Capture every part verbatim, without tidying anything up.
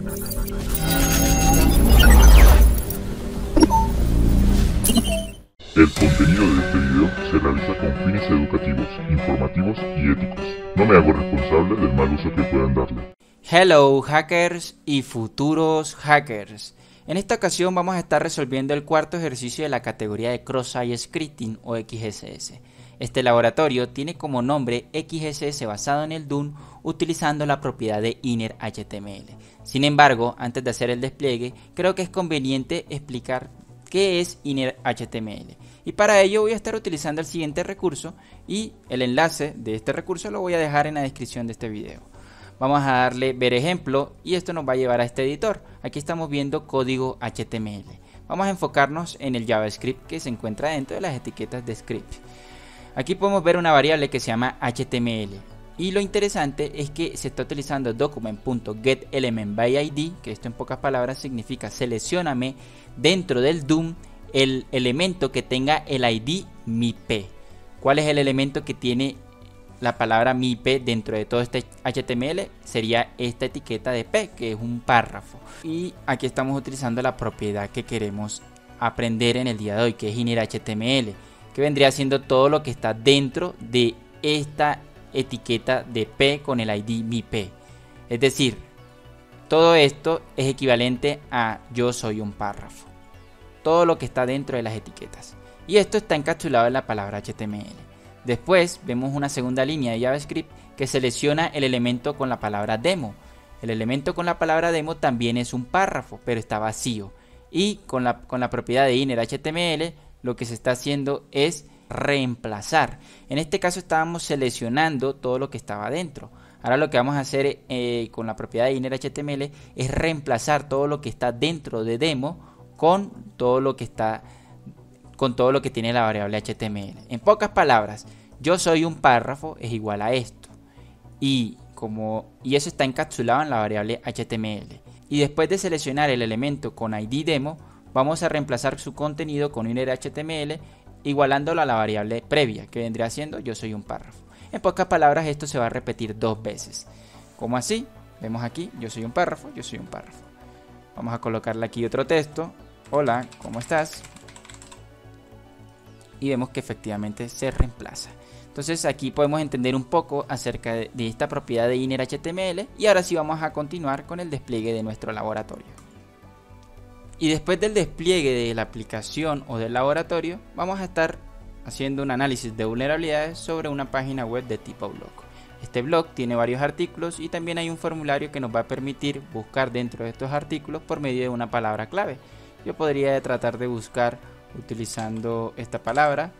El contenido de este video se realiza con fines educativos, informativos y éticos. No me hago responsable del mal uso que puedan darle. Hello hackers y futuros hackers. En esta ocasión vamos a estar resolviendo el cuarto ejercicio de la categoría de Cross-Site Scripting o X S S. Este laboratorio tiene como nombre X S S basado en el Doom utilizando la propiedad de inner H T M L. Sin embargo, antes de hacer el despliegue, creo que es conveniente explicar qué es inner H T M L. Y para ello voy a estar utilizando el siguiente recurso y el enlace de este recurso lo voy a dejar en la descripción de este video. Vamos a darle ver ejemplo y esto nos va a llevar a este editor. Aquí estamos viendo código H T M L. Vamos a enfocarnos en el JavaScript que se encuentra dentro de las etiquetas de script. Aquí podemos ver una variable que se llama H T M L. Y lo interesante es que se está utilizando document.getElementById, que esto en pocas palabras significa seleccióname dentro del Doom el elemento que tenga el I D M I P. ¿Cuál es el elemento que tiene la palabra M I P dentro de todo este H T M L? Sería esta etiqueta de P, que es un párrafo. Y aquí estamos utilizando la propiedad que queremos aprender en el día de hoy, que es inner H T M L, que vendría siendo todo lo que está dentro de esta etiqueta de P con el I D M I P. Es decir, todo esto es equivalente a yo soy un párrafo. Todo lo que está dentro de las etiquetas. Y esto está encapsulado en la palabra H T M L. Después vemos una segunda línea de JavaScript que selecciona el elemento con la palabra demo. El elemento con la palabra demo también es un párrafo, pero está vacío. Y con la, con la propiedad de inner H T M L lo que se está haciendo es reemplazar. En este caso estábamos seleccionando todo lo que estaba dentro. Ahora lo que vamos a hacer eh, con la propiedad de inner H T M L es reemplazar todo lo que está dentro de demo con todo lo que está con todo lo que tiene la variable H T M L. En pocas palabras, yo soy un párrafo es igual a esto. Y como y eso está encapsulado en la variable H T M L. Y después de seleccionar el elemento con I D demo, vamos a reemplazar su contenido con inner H T M L igualándolo a la variable previa, que vendría siendo yo soy un párrafo. En pocas palabras, esto se va a repetir dos veces. ¿Cómo así? Vemos aquí, yo soy un párrafo, yo soy un párrafo. Vamos a colocarle aquí otro texto. Hola, ¿cómo estás? Y vemos que efectivamente se reemplaza. Entonces aquí podemos entender un poco acerca de, de esta propiedad de inner H T M L. Y ahora sí vamos a continuar con el despliegue de nuestro laboratorio. Y después del despliegue de la aplicación o del laboratorio, vamos a estar haciendo un análisis de vulnerabilidades sobre una página web de tipo blog. Este blog tiene varios artículos y también hay un formulario que nos va a permitir buscar dentro de estos artículos por medio de una palabra clave. Yo podría tratar de buscar utilizando esta palabra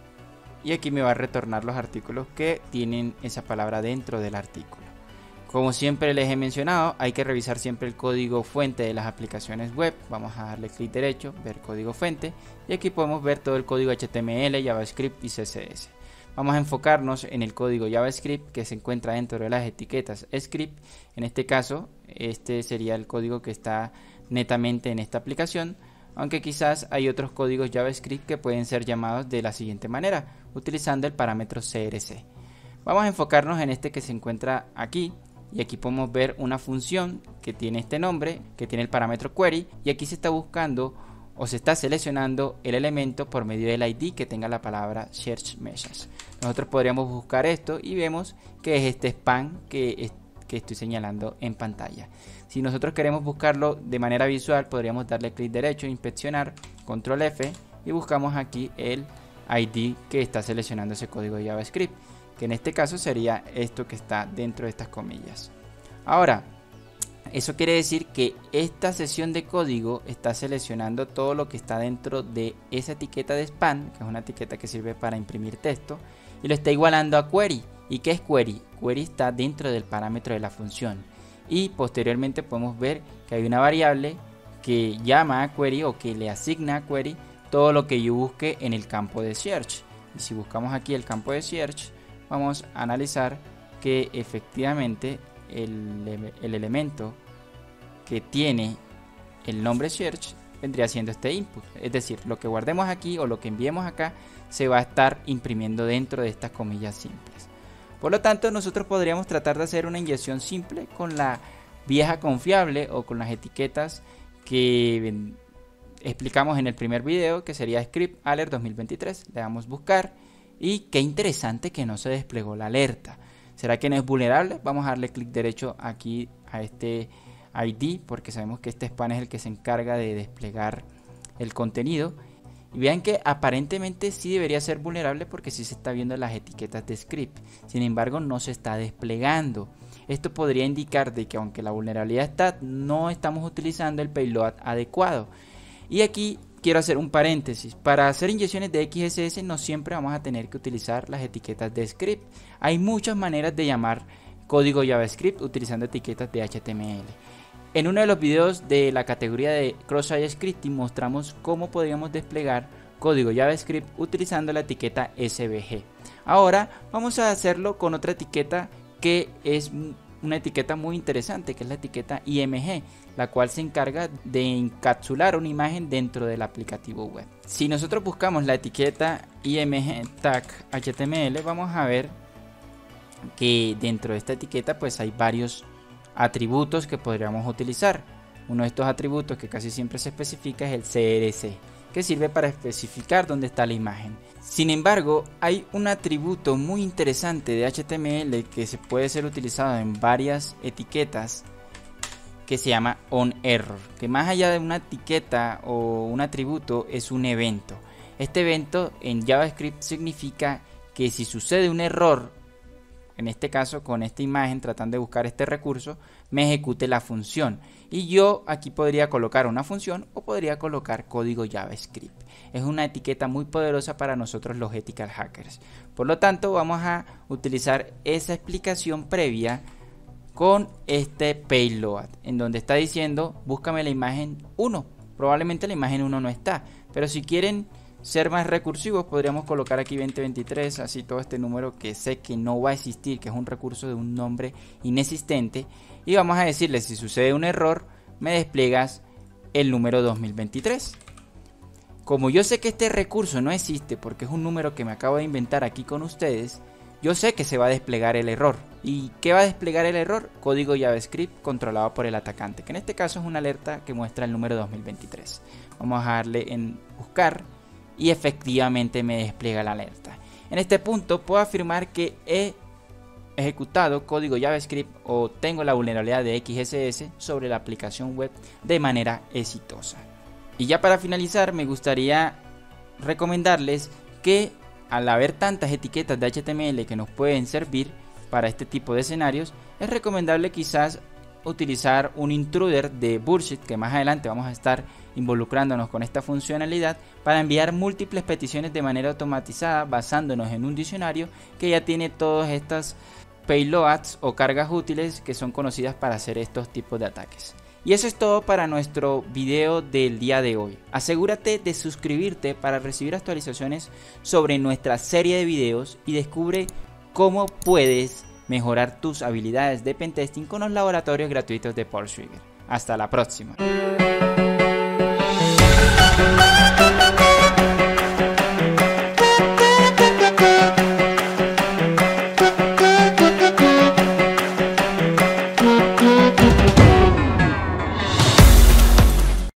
y aquí me va a retornar los artículos que tienen esa palabra dentro del artículo. Como siempre les he mencionado, hay que revisar siempre el código fuente de las aplicaciones web. Vamos a darle clic derecho, ver código fuente y aquí podemos ver todo el código H T M L, JavaScript y C S S. Vamos a enfocarnos en el código JavaScript que se encuentra dentro de las etiquetas script. En este caso, este sería el código que está netamente en esta aplicación, aunque quizás hay otros códigos JavaScript que pueden ser llamados de la siguiente manera, utilizando el parámetro C R C. Vamos a enfocarnos en este que se encuentra aquí, y aquí podemos ver una función que tiene este nombre, que tiene el parámetro query, y aquí se está buscando o se está seleccionando el elemento por medio del I D que tenga la palabra search message. Nosotros podríamos buscar esto y vemos que es este span que es que estoy señalando en pantalla. Si nosotros queremos buscarlo de manera visual, podríamos darle clic derecho, inspeccionar, control F y buscamos aquí el I D que está seleccionando ese código de JavaScript, que en este caso sería esto que está dentro de estas comillas. Ahora, eso quiere decir que esta sesión de código está seleccionando todo lo que está dentro de esa etiqueta de span, que es una etiqueta que sirve para imprimir texto, y lo está igualando a query. ¿Y qué es query? Query está dentro del parámetro de la función. Y posteriormente podemos ver que hay una variable que llama a query o que le asigna a query todo lo que yo busque en el campo de search. Y si buscamos aquí el campo de search, vamos a analizar que efectivamente el, el elemento que tiene el nombre search vendría siendo este input. Es decir, lo que guardemos aquí o lo que enviemos acá se va a estar imprimiendo dentro de estas comillas simples. Por lo tanto, nosotros podríamos tratar de hacer una inyección simple con la vieja confiable o con las etiquetas que explicamos en el primer video, que sería Script Alert dos mil veintitrés. Le damos buscar y qué interesante que no se desplegó la alerta. ¿Será que no es vulnerable? Vamos a darle clic derecho aquí a este I D porque sabemos que este span es el que se encarga de desplegar el contenido. Y vean que aparentemente sí debería ser vulnerable porque sí se está viendo las etiquetas de script. Sin embargo, no se está desplegando. Esto podría indicar de que aunque la vulnerabilidad está, no estamos utilizando el payload adecuado. Y aquí quiero hacer un paréntesis. Para hacer inyecciones de X S S no siempre vamos a tener que utilizar las etiquetas de script. Hay muchas maneras de llamar código JavaScript utilizando etiquetas de H T M L. En uno de los videos de la categoría de Cross-Site Scripting mostramos cómo podríamos desplegar código JavaScript utilizando la etiqueta S V G. Ahora vamos a hacerlo con otra etiqueta que es una etiqueta muy interesante, que es la etiqueta I M G, la cual se encarga de encapsular una imagen dentro del aplicativo web. Si nosotros buscamos la etiqueta I M G tag H T M L, vamos a ver que dentro de esta etiqueta pues hay varios atributos que podríamos utilizar. Uno de estos atributos que casi siempre se especifica es el C R C, que sirve para especificar dónde está la imagen. Sin embargo, hay un atributo muy interesante de H T M L que se puede ser utilizado en varias etiquetas, que se llama onError, que más allá de una etiqueta o un atributo es un evento. Este evento en JavaScript significa que si sucede un error, en este caso con esta imagen tratando de buscar este recurso, me ejecute la función. Y yo aquí podría colocar una función o podría colocar código JavaScript. Es una etiqueta muy poderosa para nosotros los ethical hackers. Por lo tanto, vamos a utilizar esa explicación previa con este payload, en donde está diciendo búscame la imagen uno. Probablemente la imagen uno no está, pero si quieren ser más recursivos podríamos colocar aquí veinte veintitrés, así todo este número que sé que no va a existir, que es un recurso de un nombre inexistente, y vamos a decirle si sucede un error me despliegas el número dos mil veintitrés. Como yo sé que este recurso no existe porque es un número que me acabo de inventar aquí con ustedes, yo sé que se va a desplegar el error. ¿Y qué va a desplegar el error? Código JavaScript controlado por el atacante, que en este caso es una alerta que muestra el número dos mil veintitrés. Vamos a darle en buscar y efectivamente me despliega la alerta. En este punto puedo afirmar que he ejecutado código JavaScript o tengo la vulnerabilidad de X S S sobre la aplicación web de manera exitosa. Y ya para finalizar me gustaría recomendarles que al haber tantas etiquetas de H T M L que nos pueden servir para este tipo de escenarios, es recomendable quizás utilizar un intruder de Bullshit, que más adelante vamos a estar involucrándonos con esta funcionalidad para enviar múltiples peticiones de manera automatizada basándonos en un diccionario que ya tiene todas estas payloads o cargas útiles que son conocidas para hacer estos tipos de ataques. Y eso es todo para nuestro video del día de hoy. Asegúrate de suscribirte para recibir actualizaciones sobre nuestra serie de videos y descubre cómo puedes mejorar tus habilidades de pentesting con los laboratorios gratuitos de Pulse Trigger. Hasta la próxima.